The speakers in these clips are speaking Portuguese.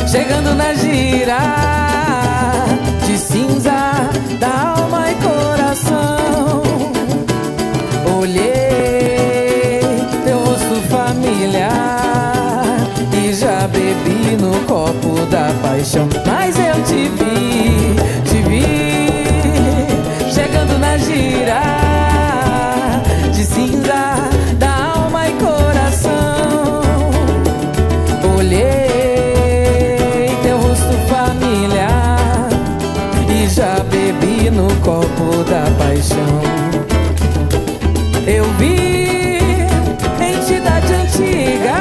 chegando na gira de cinza da alma e coração. Olhei teu rosto familiar e já bebi no copo da paixão. Mas eu te vi chegando na gira de cinza da alma e coração. Olhei teu rosto familiar e já bebi no copo da paixão. Eu vi entidade antiga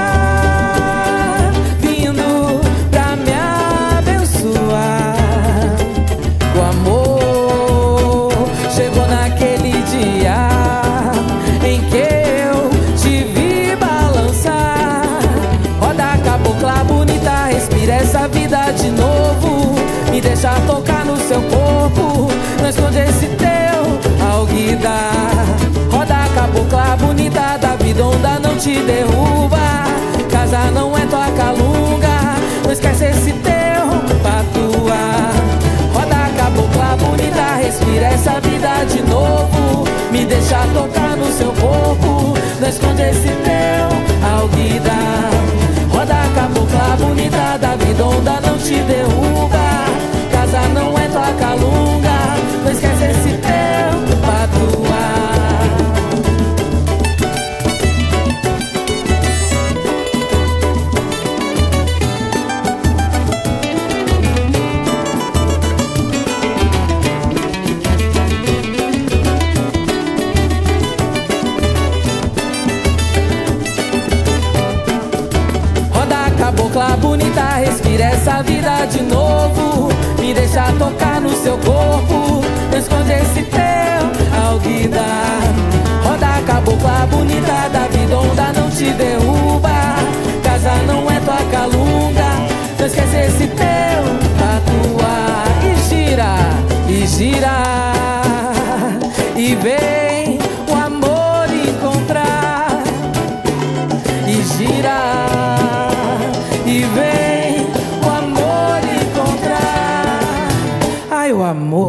vindo pra me abençoar. O amor chegou naquele dia em que eu te vi balançar. Roda cabocla bonita, respira essa vida de novo. Me deixa tocar no seu corpo, não esconde esse teu alguidar. Roda cabocla bonita da vida, onda não te derruba. Casa não é tua calunga, não esquece esse teu patuá. Roda cabocla bonita, respira essa vida de novo. Me deixa tocar no seu corpo, não esconde esse teu alguidar. Roda cabocla bonita da vida, onda não te derruba. Casa não é tua calunga, não esquece esse teu patuá. Cabocla bonita, respira essa vida de novo. Me deixa tocar no seu corpo, não esconde esse teu alguidar. Roda cabocla bonita da vida, onda não te derruba. Casa não é tua calunga, não esquece esse teu patuá. E gira, e vem o amor encontrar. E gira, e vem o amor encontrar. Ai, o amor.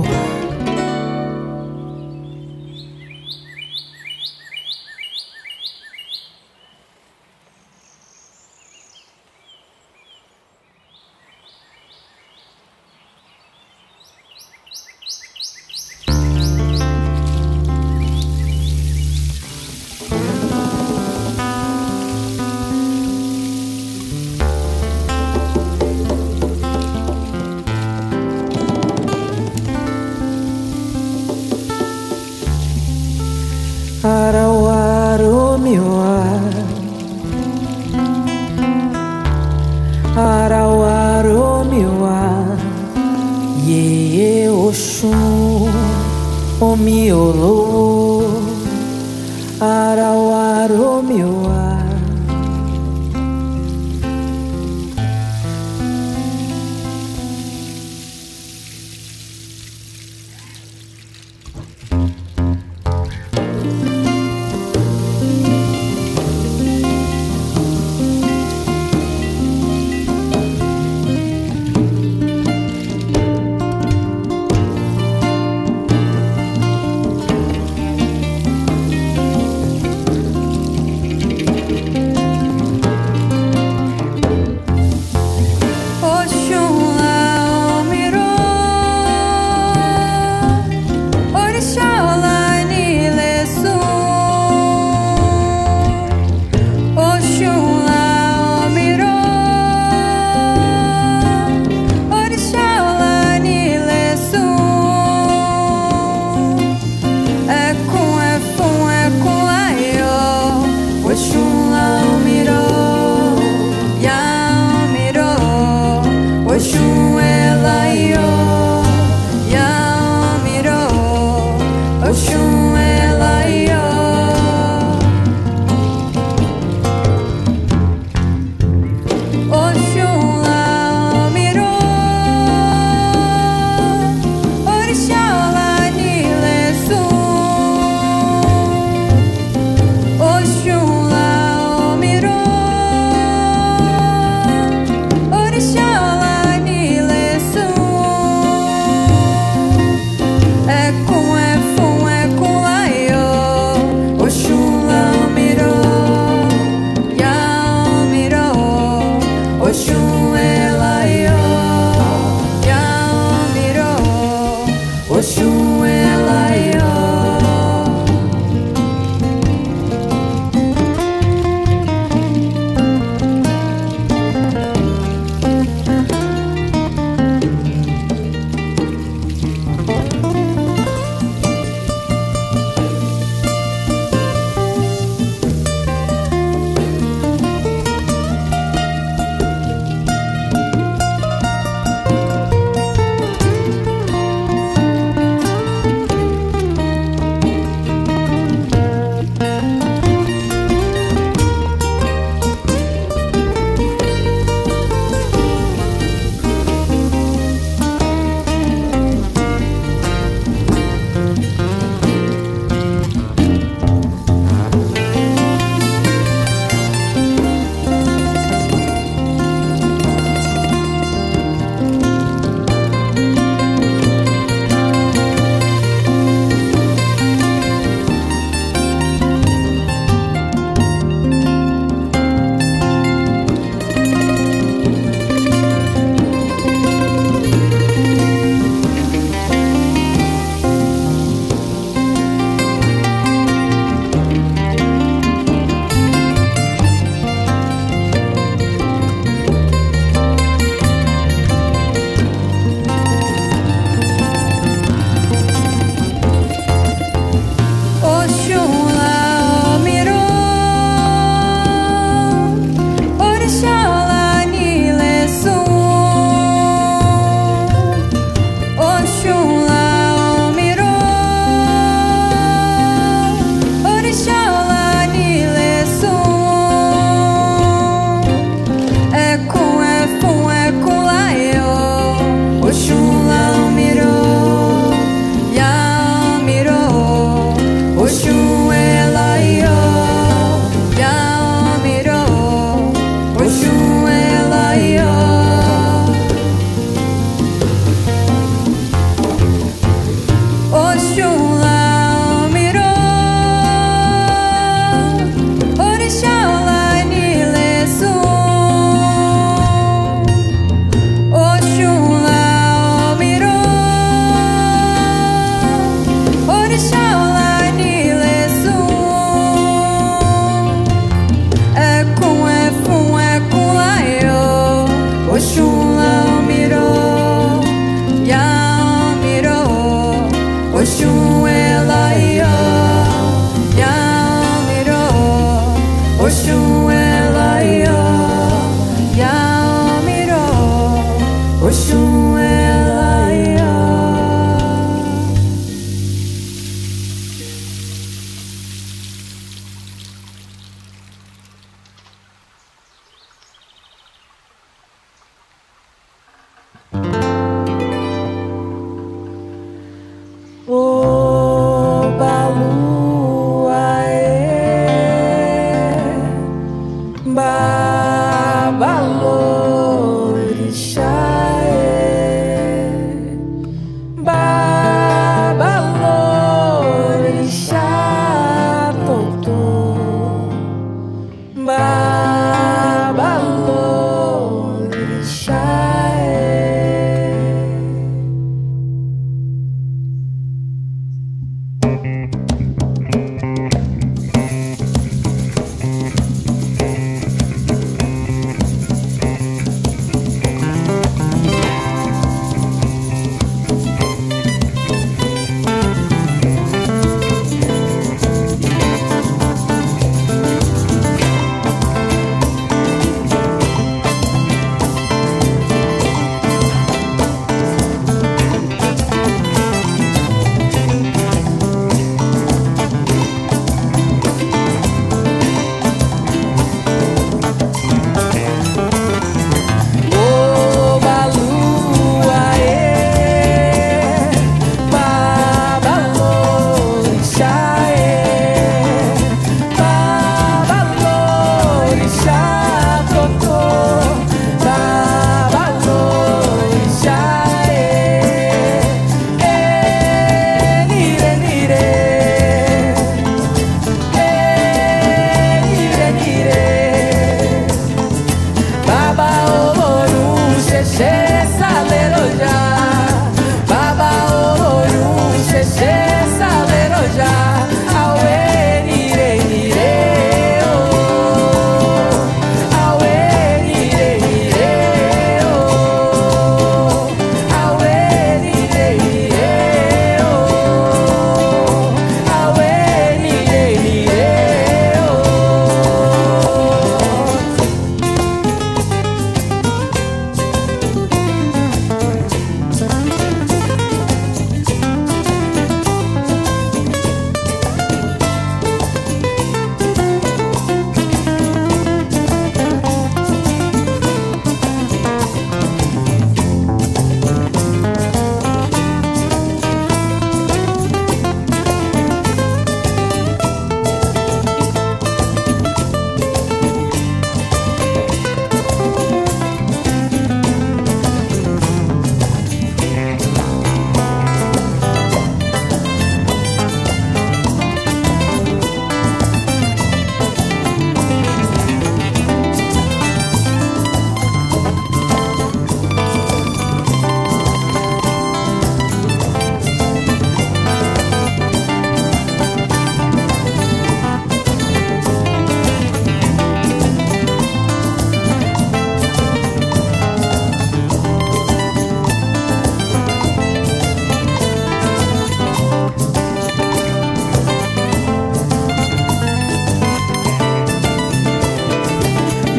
Arauaromiwa, Yeye Oxum, Omiolo, Arauaromiwa.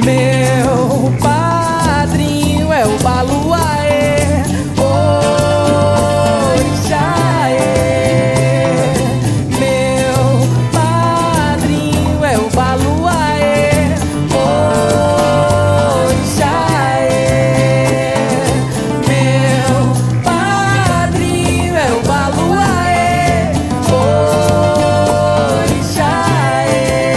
Meu padrinho é o Baluaê, Orixaê. Meu padrinho é o Baluaê, Orixaê. Meu padrinho é o Baluaê, Orixaê.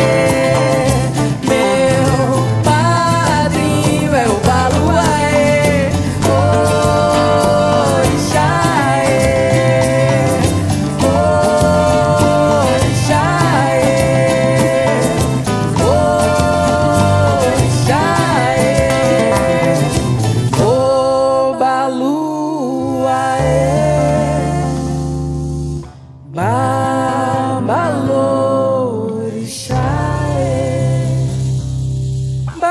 Meu padrinho é o Baluaê, Orixaê. Orixaê, o Baluaê, Babalorixaê,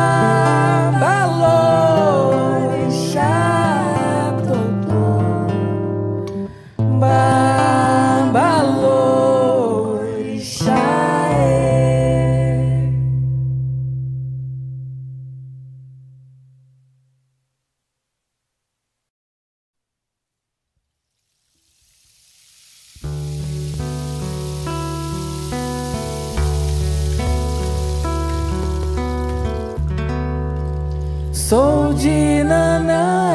Babalorixá, Babalorixaê. Sou de Nanã,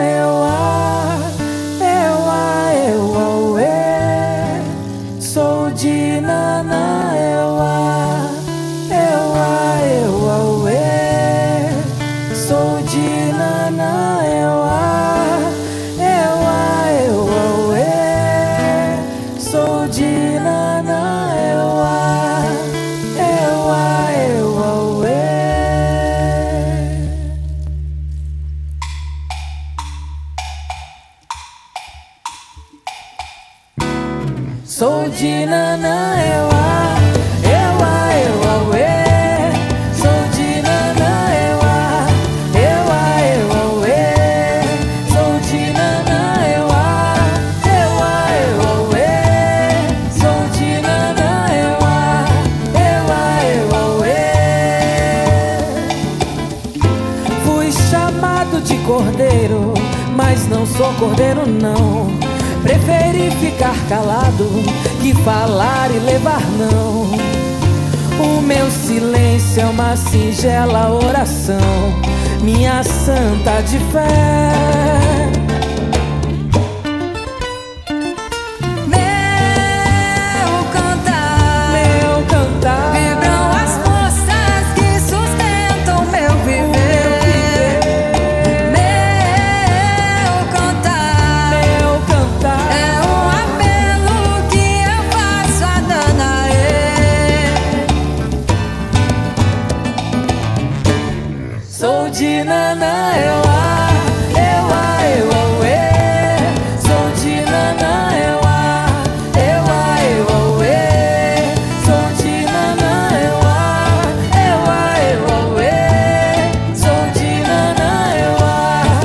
Euá, sou de Nanã, Euá, sou de Nanã, Euá, sou de Nanã, Euá, sou de Nanã, Euá, sou de Nanã, Euá, sou de Nanã, Euá, sou de Nanã, Euá, fui chamado de cordeiro, mas não sou cordeiro não. Preferi ficar calado que falar e levar não. O meu silêncio é uma singela oração, minha santa de fé. Meu cantar, vibram as forças que sustentam meu viver. Meu cantar é um apelo que eu faço a Nanaê. sou de Nanã, Euá, sou de Nanã, Euá, sou de Nanã, Euá, sou de Nanã, Euá,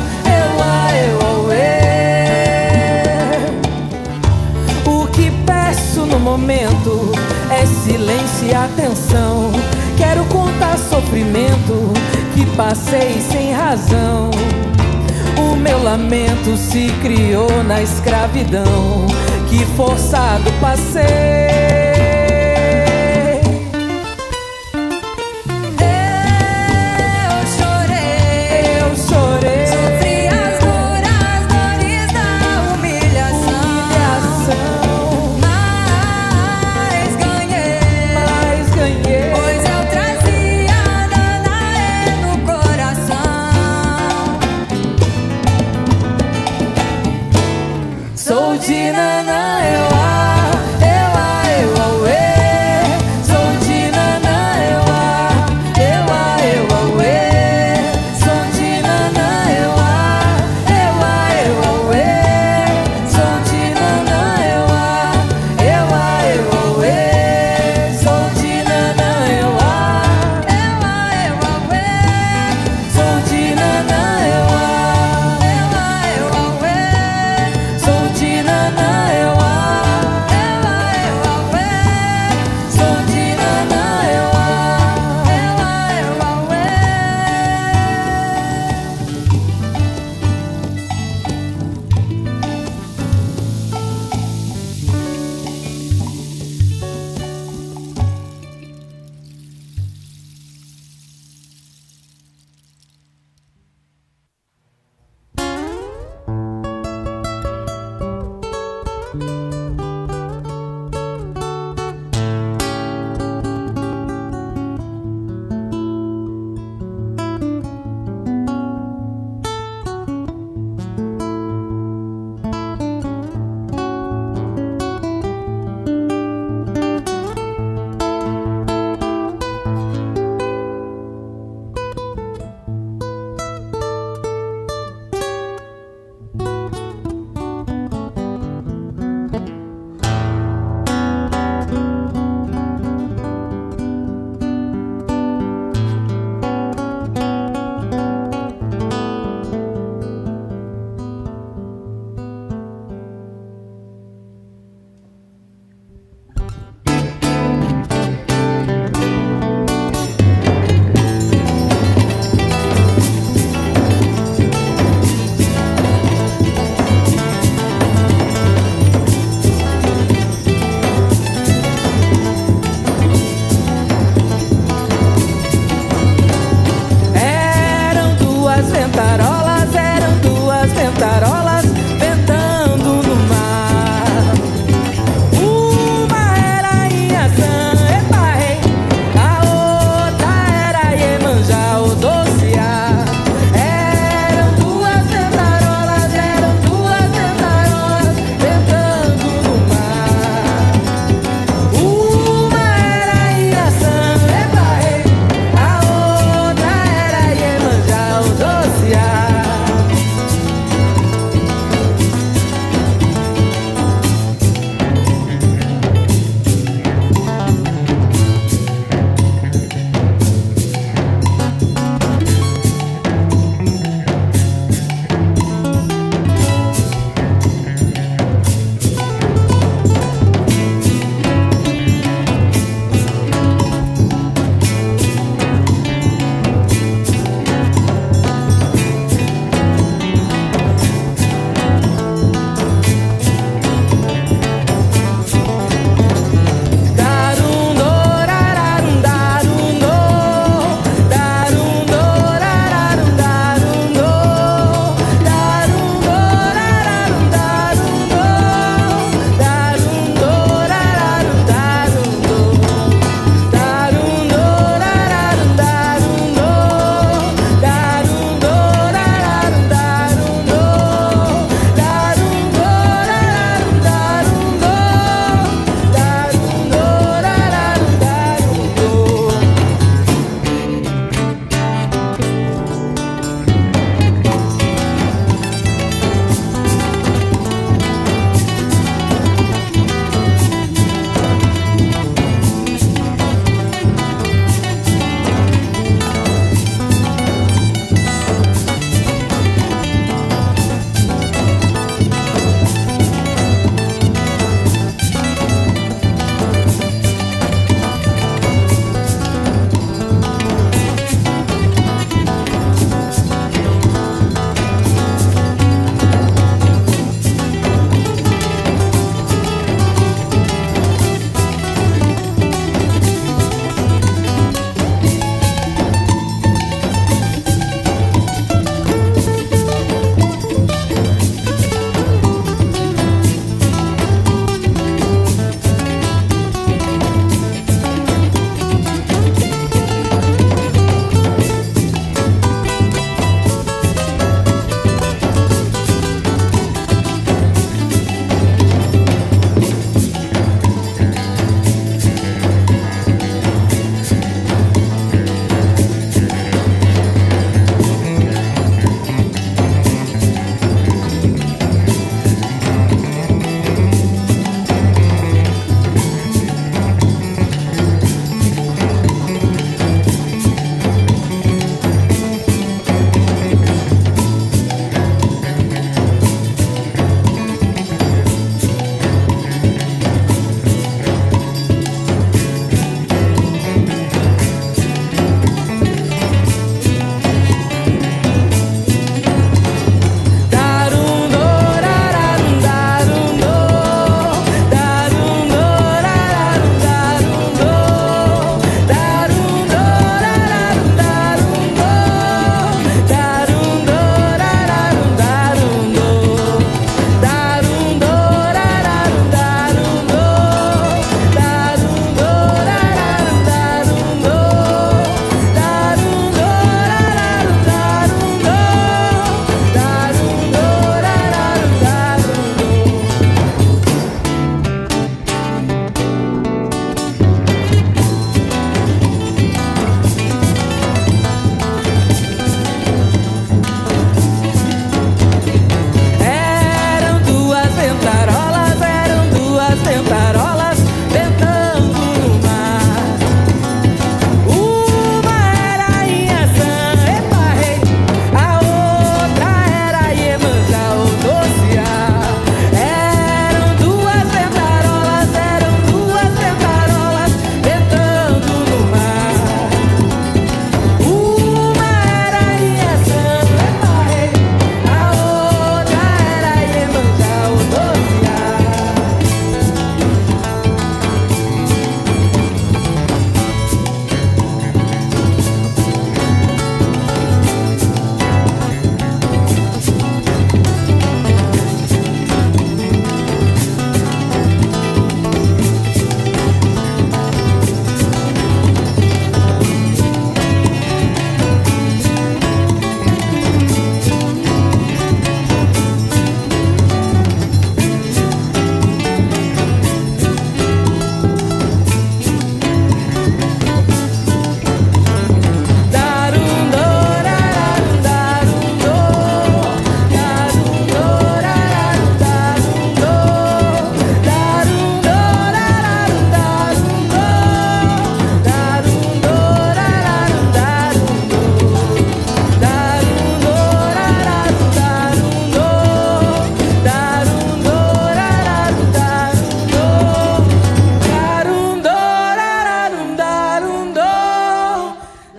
o que peço no momento é silêncio e atenção. Quero contar sofrimento que passei sem razão. O meu lamento se criou na escravidão que forçado passei. Eu chorei, Sofri as duras dores da humilhação, mas ganhei, pois eu trazia Nanaê no coração. sou de Nanã, Euá,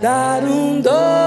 dar um, dois.